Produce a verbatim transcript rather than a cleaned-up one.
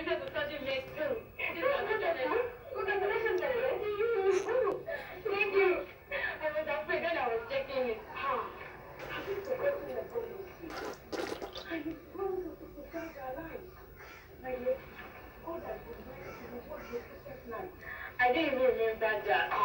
Because of such a mess too. Congratulations, thank you. I was afraid when I was checking it. Huh? Have you forgotten the policy? I promised to protect our lives. My dear, all that was meant to be what the Christmas night. I didn't even remember that.